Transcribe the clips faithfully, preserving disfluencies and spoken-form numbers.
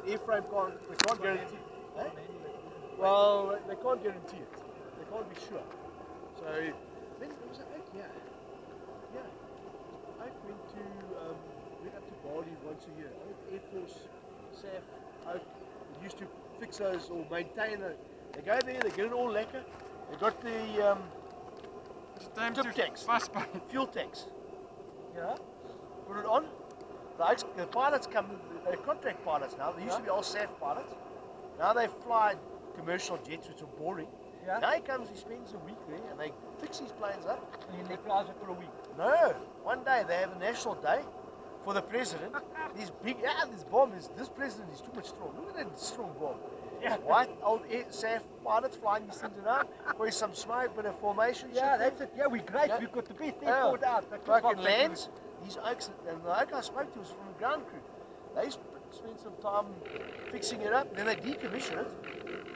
the airframe can't, they can't guarantee it. Eh? Well, they can't guarantee it. They can't be sure. So, then there was an oak, yeah. Yeah. Oak went to, um, went up to Bali once a year. Oak Air Force, S A F, Oak, they used to fix those or maintain it. They go there, they get it all lacquer. They got the um, tip tanks, fuel tanks. Yeah. Put it on. The, oaks, the pilots come, they're contract pilots now. They used yeah. to be all S A F pilots. Now they fly commercial jets, which are boring. Yeah. Now he comes, he spends a week there, and they fix his planes up. And he flies it for a week. No, one day they have a national day for the president. These big, yeah, this bomb is, this president is too much strong. Look at that strong bomb. Yeah. White old S A F pilots flying these things around. With some smoke, bit of formation. Yeah, that's it. Yeah, we're great. Yeah. We've got the best airport yeah. out. That's fucking lands. These oaks, and the oak I spoke to was from the ground crew. They spent some time fixing it up, and then they decommission it.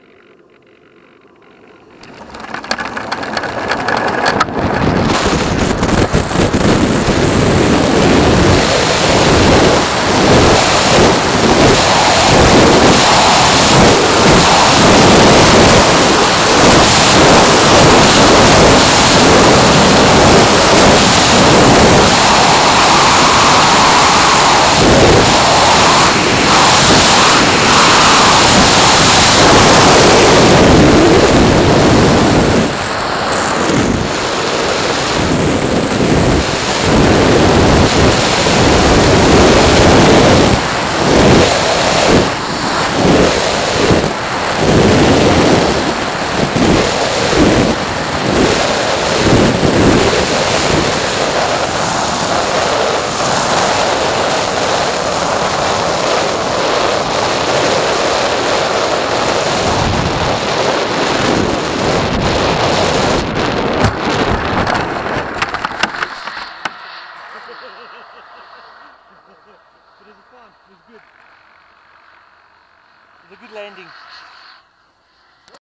It was fun. It was good. It was a good landing.